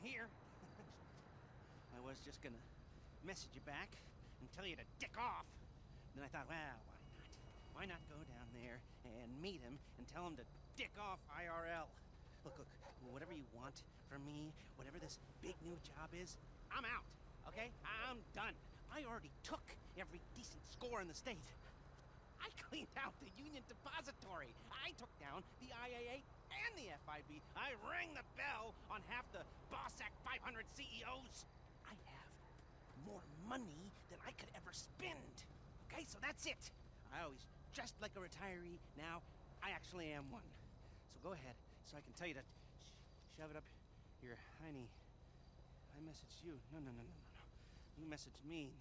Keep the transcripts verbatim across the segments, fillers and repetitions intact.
here. I was just gonna message you back and tell you to dick off. Then I thought, well, why not? Why not go down there and meet him and tell him to dick off I R L? Look, look, whatever you want from me, whatever this big new job is, I'm out, okay? I'm done. I already took every decent score in the state. I cleaned out the Union Depository. I took down the I A A and the F I B. I rang the bell on half the Bossack five hundred C E Os. I have more money than I could ever spend. Okay, so that's it. I always dressed like a retiree. Now, I actually am one. So go ahead, so I can tell you to sh shove it up your hiney. I messaged you. No, no, no, no, no, no. You messaged me.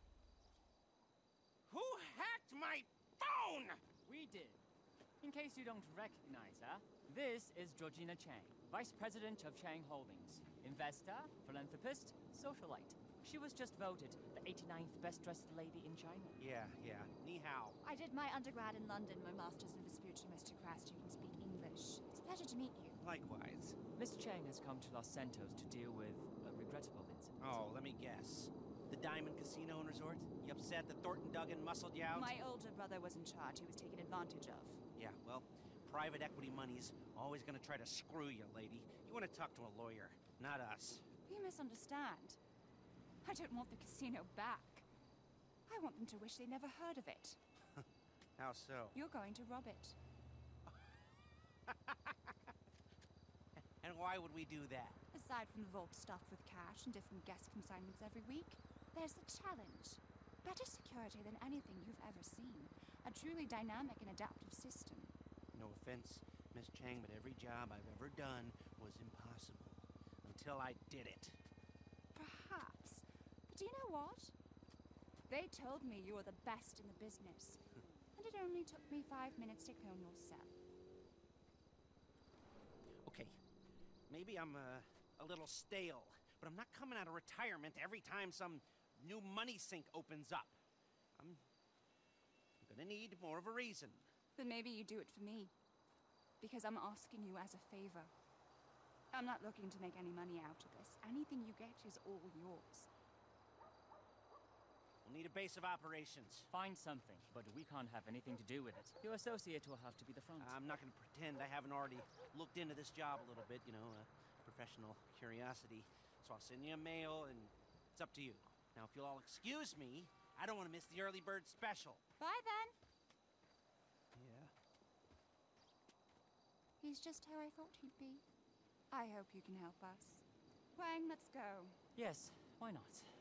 Who hacked my phone? We did. In case you don't recognize her, this is Georgina Chang, Vice President of Chang Holdings. Investor, philanthropist, socialite. She was just voted the eighty-ninth best-dressed lady in China. Yeah, yeah. Ni hao. I did my undergrad in London, my master's in Vespucci, Mister Crest. You can speak English. It's a pleasure to meet you. Likewise. Miss Chang has come to Los Santos to deal with a regrettable incident. Oh, let me guess. The Diamond Casino and Resort? You upset that Thornton Duggan muscled you out? My older brother was in charge. He was taken advantage of. Yeah, well, private equity money's always gonna try to screw you, lady. You want to talk to a lawyer, not us. You misunderstand. I don't want the casino back. I want them to wish they never heard of it. How so? You're going to rob it. And why would we do that? Aside from the vault stuffed with cash and different guest consignments every week, there's the challenge. Better security than anything you've ever seen. A truly dynamic and adaptive system. No offense, Miss Chang, but every job I've ever done was impossible. Until I did it. Perhaps. But do you know what? They told me you were the best in the business. And it only took me five minutes to clone your cell. Okay, maybe I'm uh, a little stale, but I'm not coming out of retirement every time some new money sink opens up. I'm, I'm gonna need more of a reason. Then maybe you do it for me. Because I'm asking you as a favor. I'm not looking to make any money out of this. Anything you get is all yours. We'll need a base of operations. Find something, but we can't have anything to do with it. Your associate will have to be the front. I'm not gonna pretend I haven't already looked into this job a little bit, you know, uh, professional curiosity. So I'll send you a mail, and it's up to you. Now, if you'll all excuse me, I don't want to miss the early bird special. Bye, then. Yeah? He's just how I thought he'd be. I hope you can help us. Wang, let's go. Yes, why not?